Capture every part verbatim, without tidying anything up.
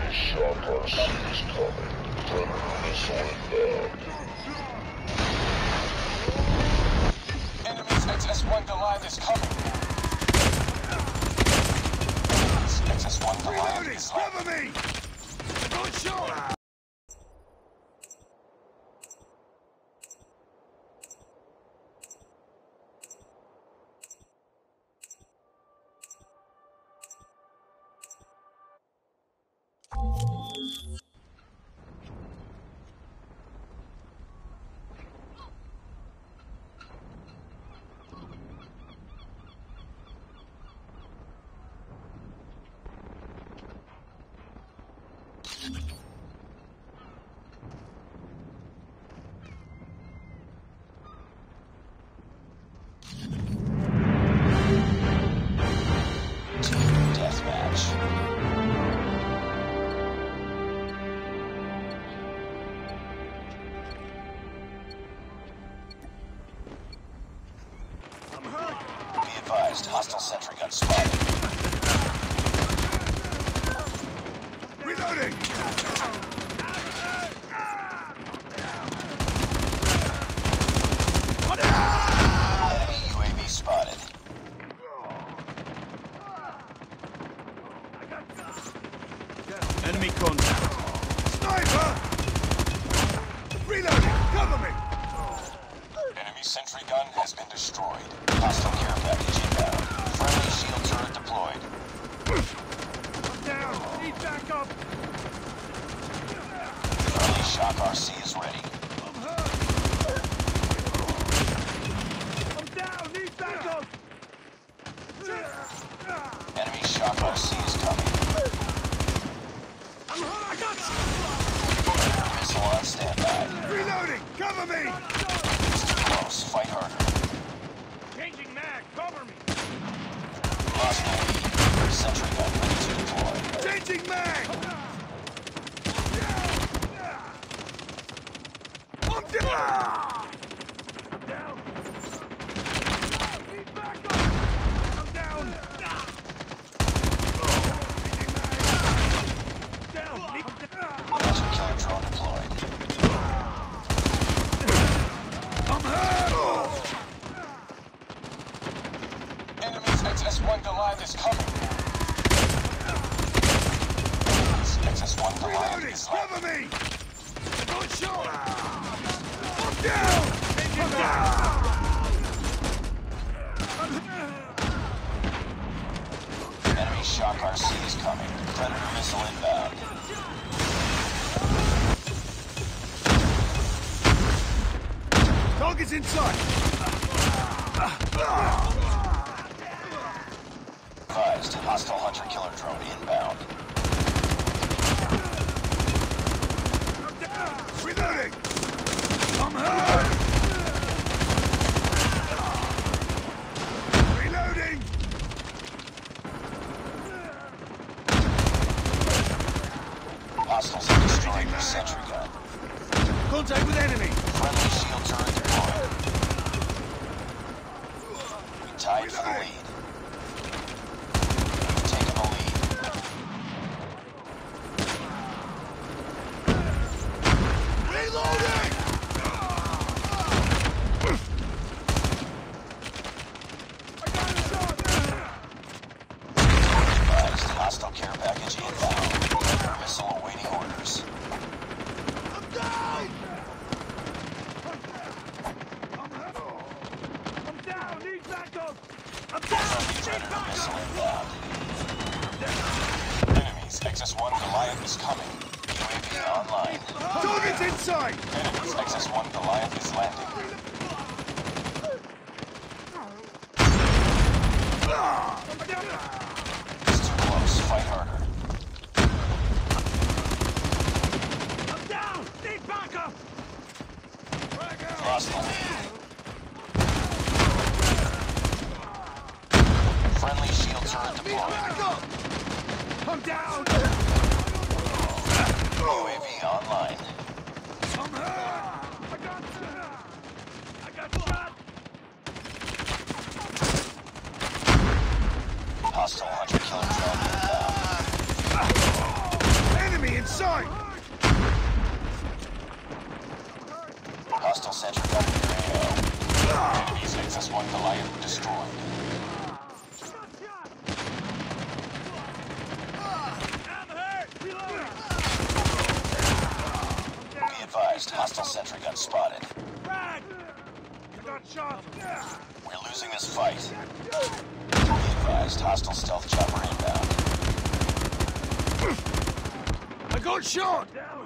Shock R C is coming. Predator missile inbound. Enemy's X S one Goliath is coming. X S one Goliath is landing. Cover me! Good shot! Hostile sentry gun spotted. Reloading! Enemy U A V spotted. Enemy contact. Sniper! Reloading! Cover me! Enemy sentry gun has been destroyed. Hostile care package inbound. Friendly shield turret deployed. Down! Need backup! Friendly Shock R C is ready. I'm hurt! I'm down! Need backup! Enemy Shock R C is coming. I'm hurt! I got Missile on standby. Reloading! Cover me! It's too close. Fight harder. Changing mag! Cover me! Lost the lead. Sentry gun ready to deploy. Changing mag! I'm down! I'm down! Need backup! I'm down! Down! Need Hunter killer drone deployed. I'm hurt! Enemy's X S one Goliath is coming. X S one Goliath Reloading! is landing. Cover me! Good shot! I'm down! I'm down! Enemy Shock R C is coming. Predator missile inbound. Target's inside! Advised, hostile hunter killer drone inbound. Reloading! I'm hurt! Reloading! Hostiles are destroying your sentry gun. Contact with enemy! Friendly shield turret deployed. We tied for the lead. We've taken the lead. Reloading! I got a shot! Advised, hostile care package inbound. Predator missile awaiting orders. I'm down! I'm down! Need backup! I'm down! Friendly Predator missile inbound. Enemy's X S one Goliath is coming. U A V online. Target's inside! Enemy's X S one Goliath is landing. I'm down! It's too close. Fight harder. I'm down! Need backup! Lost the lead. Friendly shield turret Need deployed. backup! I'm down! U A V online. I'm hurt! I got I got shot! Hostile hunter killer drone inbound. Enemy in sight! Hostile sentry gun in your A O. Enemy's Nexus one Goliath destroyed. Be advised, hostile sentry gun spotted. You got shot! We're losing this fight. Be advised, hostile stealth chopper inbound. I got shot!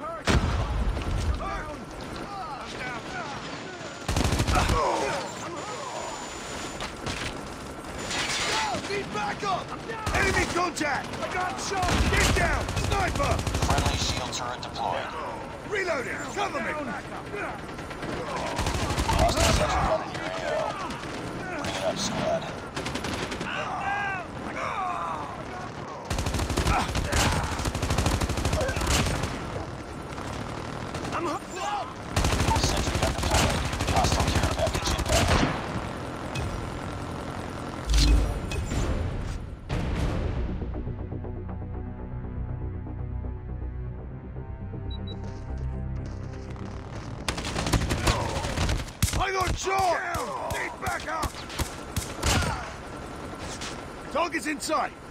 Need backup! Enemy contact! I got shot! Get down! Sniper! Friendly shield turret deployed. Reloading! Cover me! Hostile sentry gun in your A O. Bring it up, squad. Sentry gun deployed. Hostile care package inbound. I got shot! Need backup! Target's in sight!